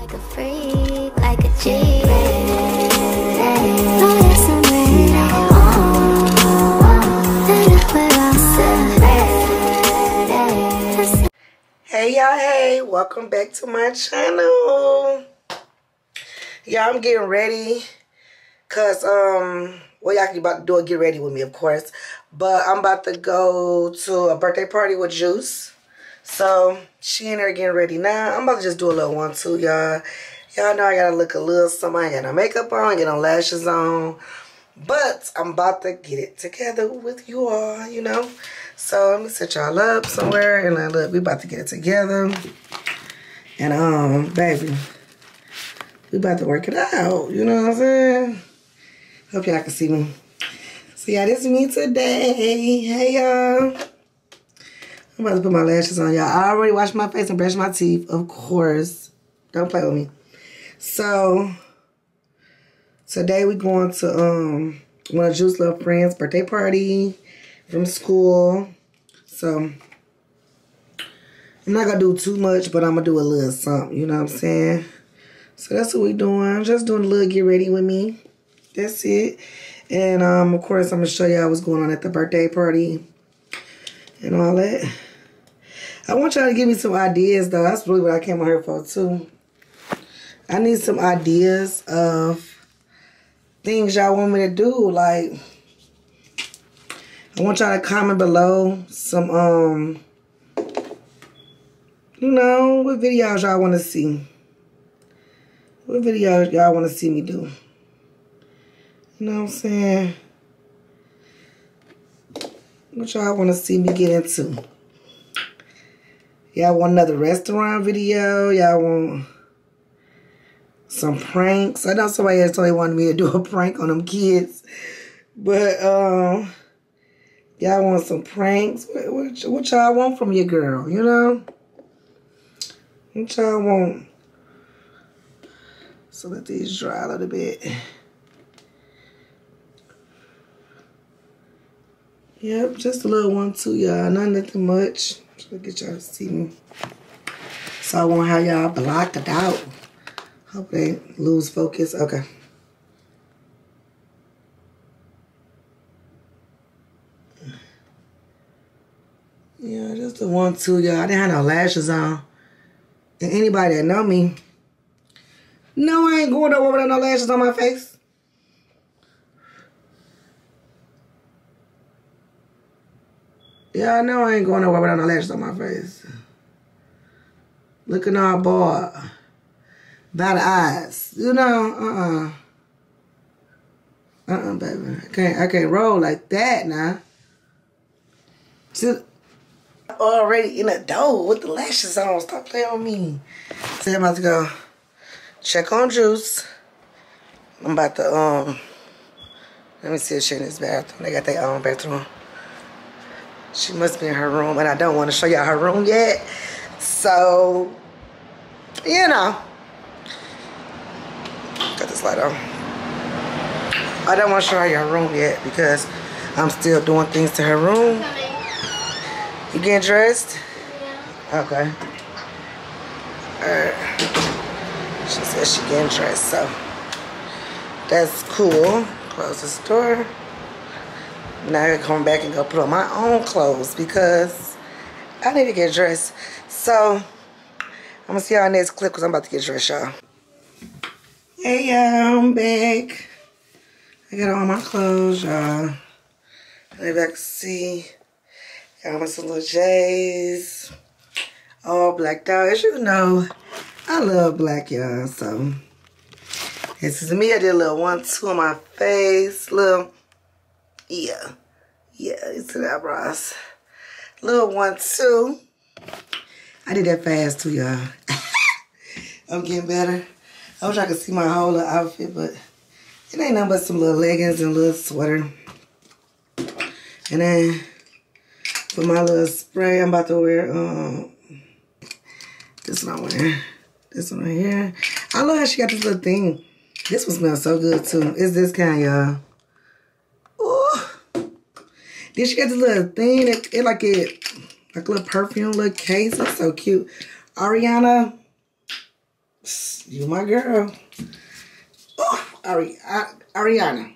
like a freak, like a G. Oh, yes, I'm ready. Hey y'all, hey, welcome back to my channel. Y'all, I'm getting ready because well, y'all can about to do a get ready with me, of course, but I'm about to go to a birthday party with Juice. So she and her getting ready now. I'm about to just do a little 1-2, y'all. Y'all know I gotta look a little something. I ain't got no makeup on, get no lashes on, but I'm about to get it together with you all, you know. So let me set y'all up somewhere, and look, we about to get it together. And baby, we about to work it out, you know what I'm saying? Hope y'all can see me. So yeah, this is me today. Hey y'all. I'm about to put my lashes on, y'all. I already washed my face and brushed my teeth, of course. Don't play with me. So today we going to one of Juice's little friends' birthday party from school. So I'm not gonna do too much, but I'm gonna do a little something, you know what I'm saying? So that's what we doing. I'm just doing a little get ready with me. That's it. And of course I'm gonna show y'all what's going on at the birthday party and all that. I want y'all to give me some ideas though. That's really what I came on here for too. I need some ideas of things y'all want me to do. Like, I want y'all to comment below some, you know, what videos y'all want to see. What videos y'all want to see me do. You know what I'm saying? What y'all want to see me get into. Y'all want another restaurant video? Y'all want some pranks? I know somebody else totally wanted me to do a prank on them kids. But, y'all want some pranks? What y'all want from your girl, you know? What y'all want? So let these dry a little bit. Yep, just a little 1-2, y'all. Not nothing much. Just to get y'all to see me. So I won't have y'all blocked it out. Hope they lose focus. Okay. Yeah, just a 1-2, y'all. I didn't have no lashes on. And anybody that know me, no, I ain't going nowhere without no lashes on my face. Yeah, I know I ain't going nowhere without no lashes on my face. Looking all bored. By the eyes. You know, baby. I can't roll like that now. Already in the door with the lashes on. Stop playing with me. So I'm about to go check on Juice. I'm about to, let me see if she's in this bathroom. They got their own bathroom. She must be in her room, and I don't want to show y'all her room yet. So, you know. Got this light on. I don't want to show her her room yet because I'm still doing things to her room. You getting dressed? Yeah. Okay. Alright. She says she getting dressed, so that's cool. Close this door. Now I gotta come back and go put on my own clothes because I need to get dressed. So I'm gonna see y'all next clip because I'm about to get dressed, y'all. Hey y'all, I'm back. I got on my clothes, y'all. Let me back see. Got on some little J's. All blacked out. As you know, I love black, y'all. So this is me. I did a little 1-2 on my face. Little, yeah. Yeah, you see the eyebrows. Little 1-2. I did that fast too, y'all. I'm getting better. I wish I could see my whole little outfit, but it ain't nothing but some little leggings and a little sweater. And then for my little spray, I'm about to wear this one I'm wearing. This one right here. I love how she got this little thing. This one smells so good too. It's this kind, y'all. Ooh. Then she got this little thing that like a little perfume, little case. It's so cute. Ariana, You my girl. Oh, Ariana.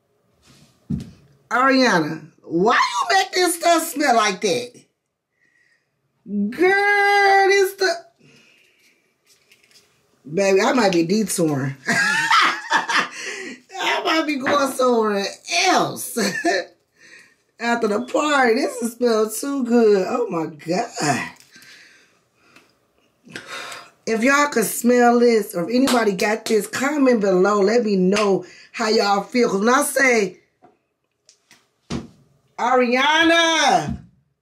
Ariana, why you make this stuff smell like that? Girl, this stuff. Baby, I might be detouring. I might be going somewhere else. After the party, this is smell too good. Oh my God. If y'all could smell this, or if anybody got this, comment below. Let me know how y'all feel. Because when I say, Ariana.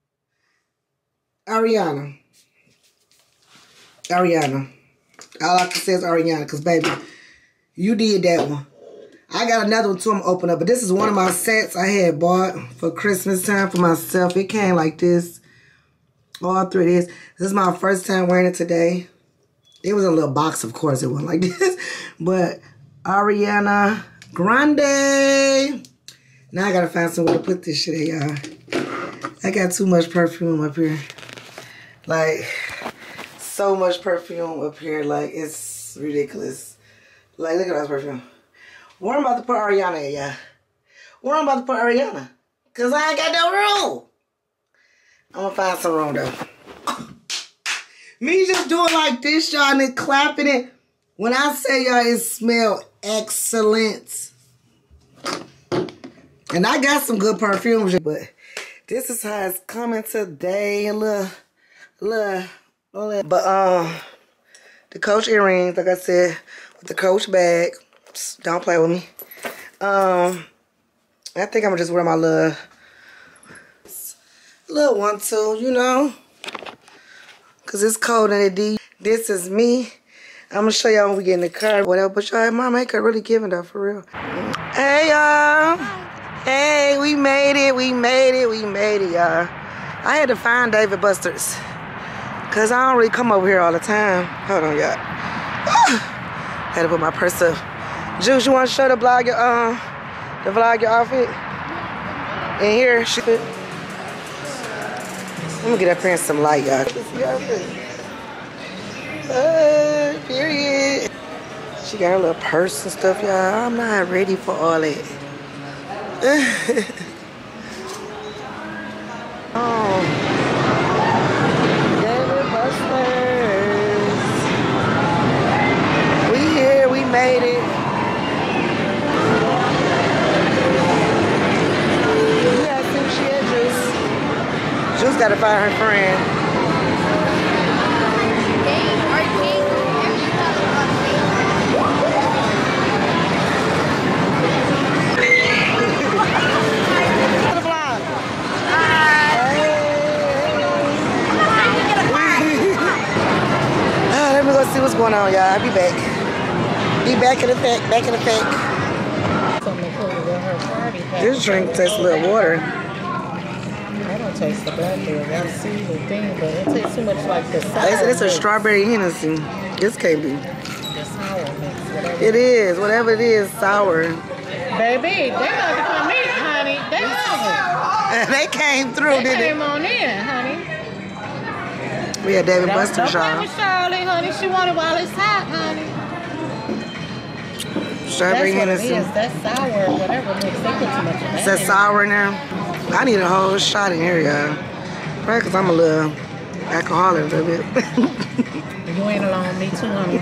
All I can say is Ariana. Because, baby, you did that one. I got another one, too, I'm open up. But this is one of my sets I had bought for Christmas time for myself. It came like this. All through this. This is my first time wearing it today. It was a little box, of course. It wasn't like this. But Ariana Grande. Now I got to find somewhere to put this shit in, y'all. I got too much perfume up here. Like, so much perfume up here. Like, it's ridiculous. Like, look at that perfume. Where I'm about to put Ariana in, y'all? Where I'm about to put Ariana? Because I ain't got no room. I'm going to find some room, though. Me just doing like this, y'all, and then clapping it. When I say, y'all, it smell excellent. And I got some good perfumes, but this is how it's coming today. A little. But, the Coach earrings, like I said, with the Coach bag. Don't play with me. I think I'm gonna just wear my little one too, you know, cause it's cold in the D. This is me. I'm gonna show y'all when we get in the car, whatever. But y'all, my makeup really giving though, for real. Hey y'all. Hey, we made it, y'all. I had to find David Buster's, cause I don't really come over here all the time. Hold on, y'all. Had to put my purse up. Juice, you want to show the vlog your outfit? In here, let me get up here in some light, y'all. Period. She got her little purse and stuff, y'all. I'm not ready for all that. Oh, David Buster's. We here, we made it. Juice gotta find her friend. Let me go see what's going on, y'all. I'll be back. Be back in effect, This drink tastes a little water. Taste the blackberry. I see the thing, but it tastes too much like the sour. It's a strawberry Hennessy. This can't be. The sour mix. It is. Whatever it is, sour. Baby, they got to come in, honey. They love it. They came through, didn't they? They came on in, honey. We had David Buster's, y'all. y'all. Don't play with Charlie, honey. She wanted while it's hot, honey. Strawberry Hennessy. That's sour, whatever mix. They put too much in Is that sour now? I need a whole shot in here, y'all. Probably because I'm a little alcoholic a little bit. You ain't alone, me too, honey.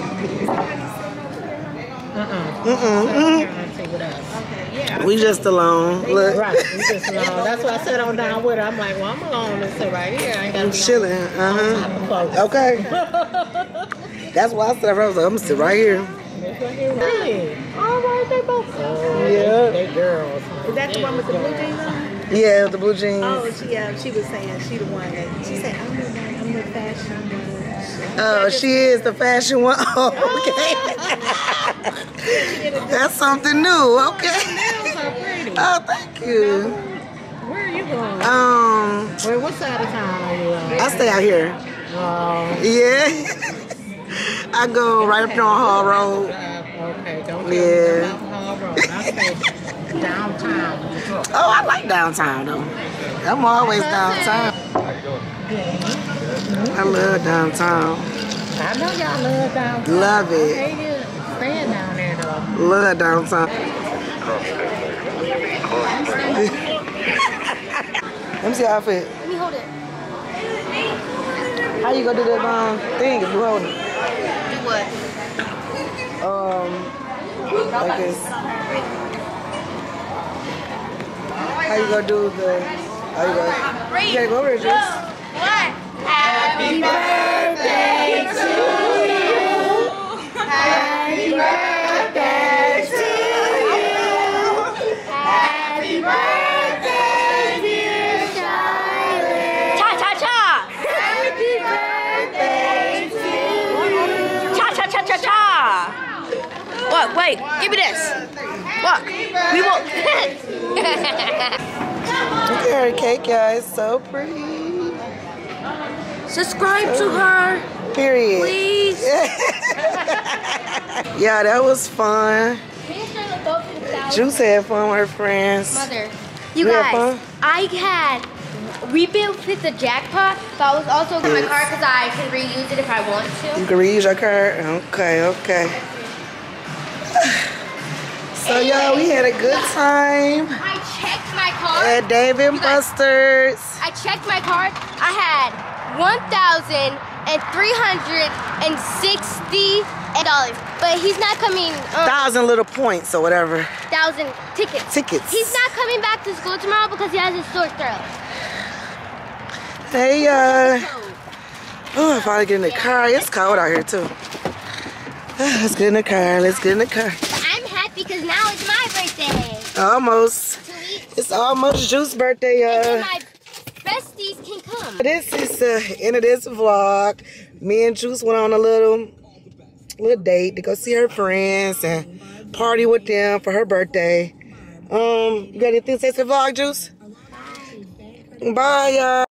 We just alone. Look. Right, we just alone. That's why I said I'm down with her. I'm like, well, I'm alone and sit right here. I ain't got to be chilling. Okay. That's why I said I was like, I'm gonna sit right here. Really? All right, they both. Yeah. They girls. Is that the one with the blue jeans on? Yeah, the blue jeans. Oh, she was saying she the one that she said I'm the fashion one. Oh, she is the fashion one. Oh, okay. That's something new. Okay. Oh, thank you. Where are you going? Wait, what side of town are you on? I stay out here. Yeah. I go right up here on Hall Road. Okay, don't go about Hall Road. I stay downtown. Oh, I like downtown though. I'm always downtown. I love downtown. I I know y'all love downtown. Love it. I hate it staying down there though. Love downtown. Let me see your outfit. Let me hold it. How you gonna do that thing if you hold it? Do what? Like this. How you gonna do the? How you gonna? You gotta go over there, Juice. What? Happy birthday to you. Happy birthday to you. Happy birthday, dear Charlotte. Cha cha cha! Happy birthday to you. Cha cha cha cha cha! What? Wait, give me this. Look, we won't. Look at her cake, guys. So pretty. Subscribe to her, Period. please. Yeah, that was fun. Juice had fun with her friends. Mother, You you had guys, fun? I had hit the jackpot, but I was also in my car because I can reuse it if I want to. You can reuse your card? Okay, okay. So, y'all, we had a good time I checked my card. at Dave and Buster's. I checked my card. I had $1,360, but he's not coming. 1,000 little points or whatever. 1,000 tickets. Tickets. He's not coming back to school tomorrow because he has his sore throat. Hey, oh, if I get in the car, it's cold out here too. Let's get in the car. Let's get in the car. But I'm happy because now it's my birthday. Almost. 2 weeks. It's almost Juice's birthday, And then my besties can come. This is the end of this vlog. Me and Juice went on a little date to go see her friends and party with them for her birthday. You got anything to say to the vlog, Juice? Bye, y'all.